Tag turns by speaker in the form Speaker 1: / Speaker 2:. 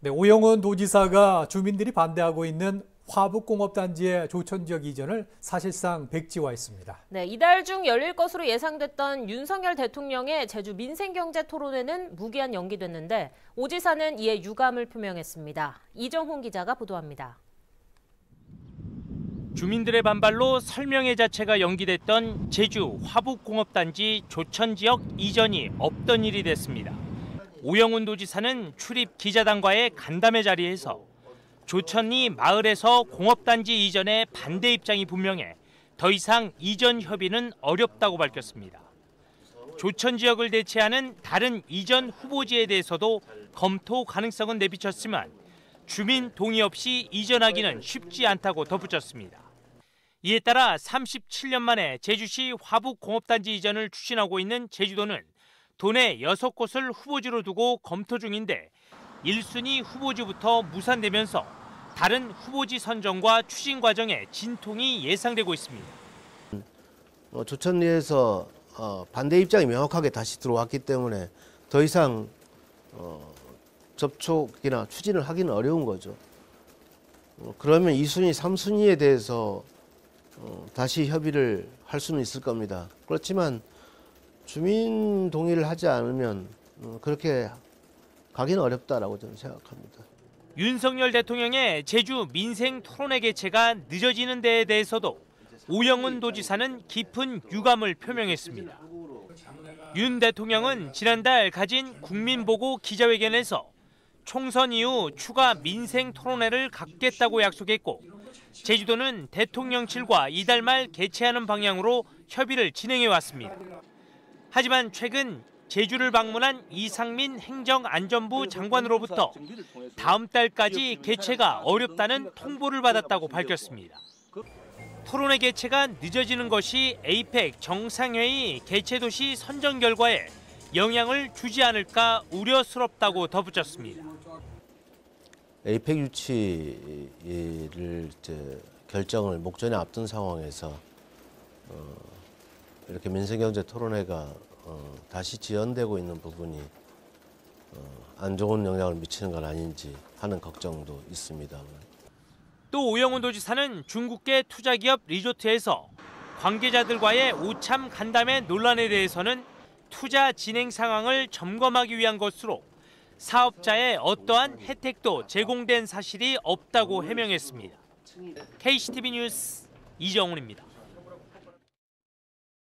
Speaker 1: 네, 오영훈 도지사가 주민들이 반대하고 있는 화북공업단지의 조천지역 이전을 사실상 백지화했습니다.
Speaker 2: 네, 이달 중 열릴 것으로 예상됐던 윤석열 대통령의 제주 민생경제 토론회는 무기한 연기됐는데 오 지사는 이에 유감을 표명했습니다. 이정훈 기자가 보도합니다.
Speaker 3: 주민들의 반발로 설명회 자체가 연기됐던 제주 화북공업단지 조천지역 이전이 없던 일이 됐습니다. 오영훈 도지사는 출입 기자단과의 간담회 자리에서 조천리 마을에서 공업단지 이전에 반대 입장이 분명해 더 이상 이전 협의는 어렵다고 밝혔습니다. 조천 지역을 대체하는 다른 이전 후보지에 대해서도 검토 가능성은 내비쳤지만 주민 동의 없이 이전하기는 쉽지 않다고 덧붙였습니다. 이에 따라 37년 만에 제주시 화북공업단지 이전을 추진하고 있는 제주도는 도내 6곳을 후보지로 두고 검토 중인데 1순위 후보지부터 무산되면서 다른 후보지 선정과 추진 과정에 진통이 예상되고 있습니다.
Speaker 4: 조천리에서 반대 입장이 명확하게 다시 들어왔기 때문에 더 이상 접촉이나 추진을 하기는 어려운 거죠. 그러면 2순위, 3순위에 대해서 다시 협의를 할 수는 있을 겁니다. 그렇지만 주민 동의를 하지 않으면 그렇게 가기는 어렵다라고 저는 생각합니다.
Speaker 3: 윤석열 대통령의 제주 민생 토론회 개최가 늦어지는 데에 대해서도 오영훈 도지사는 깊은 유감을 표명했습니다. 윤 대통령은 지난달 가진 국민보고 기자회견에서 총선 이후 추가 민생 토론회를 갖겠다고 약속했고 제주도는 대통령실과 이달 말 개최하는 방향으로 협의를 진행해 왔습니다. 하지만 최근 제주를 방문한 이상민 행정안전부 장관으로부터 다음 달까지 개최가 어렵다는 통보를 받았다고 밝혔습니다. 토론회 개최가 늦어지는 것이 에이펙 정상회의 개최 도시 선정 결과에 영향을 주지 않을까 우려스럽다고 덧붙였습니다.
Speaker 4: 에이펙 유치를 결정을 목전에 앞둔 상황에서 이렇게 민생경제 토론회가 다시 지연되고 있는 부분이 안 좋은 영향을 미치는 건 아닌지 하는 걱정도 있습니다.
Speaker 3: 또 오영훈 도지사는 중국계 투자기업 리조트에서 관계자들과의 오참 간담회 논란에 대해서는 투자 진행 상황을 점검하기 위한 것으로 사업자의 어떠한 혜택도 제공된 사실이 없다고 해명했습니다. KCTV 뉴스 이정훈입니다.